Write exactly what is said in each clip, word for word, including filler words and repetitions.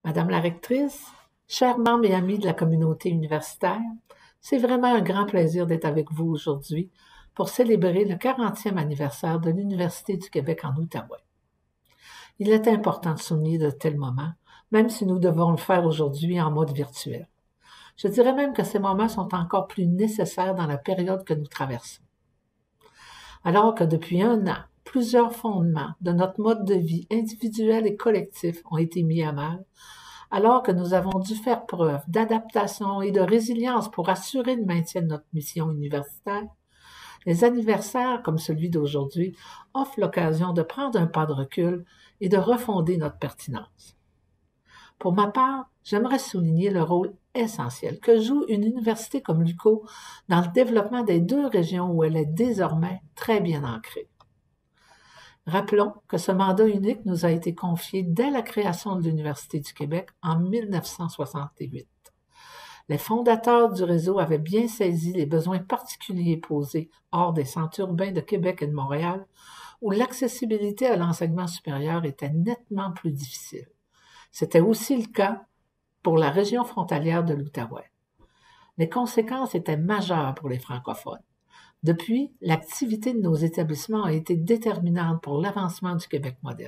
Madame la rectrice, chers membres et amis de la communauté universitaire, c'est vraiment un grand plaisir d'être avec vous aujourd'hui pour célébrer le quarantième anniversaire de l'Université du Québec en Outaouais. Il est important de souligner de tels moments, même si nous devons le faire aujourd'hui en mode virtuel. Je dirais même que ces moments sont encore plus nécessaires dans la période que nous traversons. Alors que depuis un an, plusieurs fondements de notre mode de vie individuel et collectif ont été mis à mal, alors que nous avons dû faire preuve d'adaptation et de résilience pour assurer le maintien de notre mission universitaire, les anniversaires comme celui d'aujourd'hui offrent l'occasion de prendre un pas de recul et de refonder notre pertinence. Pour ma part, j'aimerais souligner le rôle essentiel que joue une université comme l'U Q O dans le développement des deux régions où elle est désormais très bien ancrée. Rappelons que ce mandat unique nous a été confié dès la création de l'Université du Québec en mille neuf cent soixante-huit. Les fondateurs du réseau avaient bien saisi les besoins particuliers posés hors des centres urbains de Québec et de Montréal, où l'accessibilité à l'enseignement supérieur était nettement plus difficile. C'était aussi le cas pour la région frontalière de l'Outaouais. Les conséquences étaient majeures pour les francophones. Depuis, l'activité de nos établissements a été déterminante pour l'avancement du Québec moderne.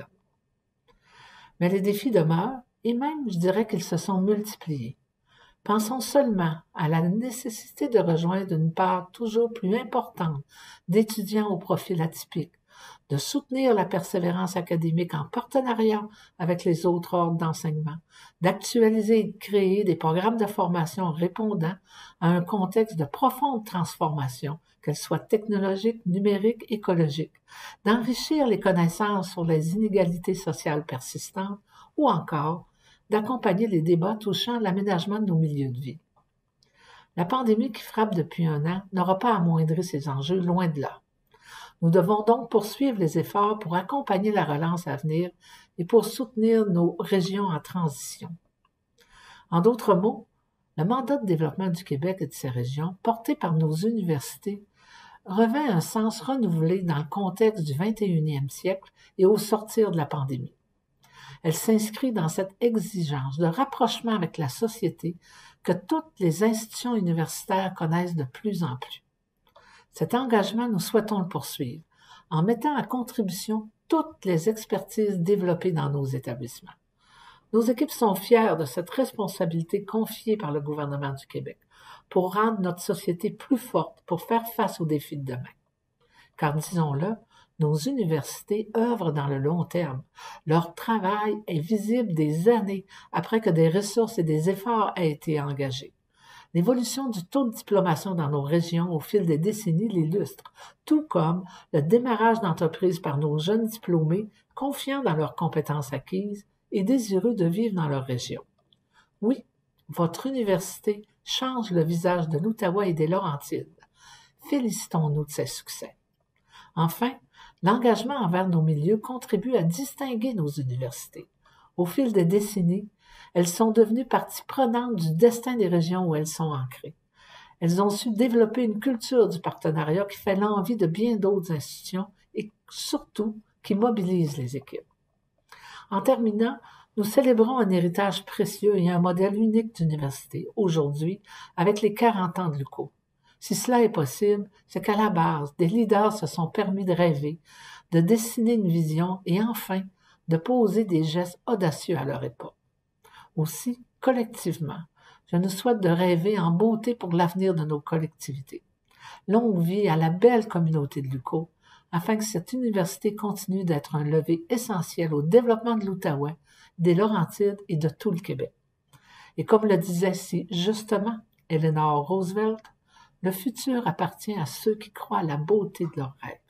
Mais les défis demeurent, et même, je dirais qu'ils se sont multipliés. Pensons seulement à la nécessité de rejoindre une part toujours plus importante d'étudiants au profil atypique, de soutenir la persévérance académique en partenariat avec les autres ordres d'enseignement, d'actualiser et de créer des programmes de formation répondant à un contexte de profonde transformation, qu'elle soit technologique, numérique, écologique, d'enrichir les connaissances sur les inégalités sociales persistantes ou encore d'accompagner les débats touchant l'aménagement de nos milieux de vie. La pandémie qui frappe depuis un an n'aura pas amoindri ces enjeux, loin de là. Nous devons donc poursuivre les efforts pour accompagner la relance à venir et pour soutenir nos régions en transition. En d'autres mots, le mandat de développement du Québec et de ses régions, porté par nos universités, revêt un sens renouvelé dans le contexte du vingt et unième siècle et au sortir de la pandémie. Elle s'inscrit dans cette exigence de rapprochement avec la société que toutes les institutions universitaires connaissent de plus en plus. Cet engagement, nous souhaitons le poursuivre en mettant à contribution toutes les expertises développées dans nos établissements. Nos équipes sont fières de cette responsabilité confiée par le gouvernement du Québec pour rendre notre société plus forte pour faire face aux défis de demain. Car disons-le, nos universités œuvrent dans le long terme. Leur travail est visible des années après que des ressources et des efforts aient été engagés. L'évolution du taux de diplomation dans nos régions au fil des décennies l'illustre, tout comme le démarrage d'entreprises par nos jeunes diplômés confiants dans leurs compétences acquises et désireux de vivre dans leur région. Oui, votre université change le visage de l'Outaouais et des Laurentides. Félicitons-nous de ces succès. Enfin, l'engagement envers nos milieux contribue à distinguer nos universités. Au fil des décennies, elles sont devenues partie prenante du destin des régions où elles sont ancrées. Elles ont su développer une culture du partenariat qui fait l'envie de bien d'autres institutions et surtout qui mobilise les équipes. En terminant, nous célébrons un héritage précieux et un modèle unique d'université aujourd'hui avec les quarante ans de l'U Q O. Si cela est possible, c'est qu'à la base, des leaders se sont permis de rêver, de dessiner une vision et enfin de poser des gestes audacieux à leur époque. Aussi, collectivement, je nous souhaite de rêver en beauté pour l'avenir de nos collectivités. Longue vie à la belle communauté de l'U Q O, afin que cette université continue d'être un levier essentiel au développement de l'Outaouais, des Laurentides et de tout le Québec. Et comme le disait si justement Eleanor Roosevelt, le futur appartient à ceux qui croient à la beauté de leurs rêves.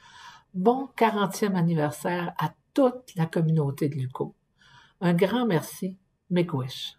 Bon quarantième anniversaire à toute la communauté de l'U Q O. Un grand merci, Miigwech.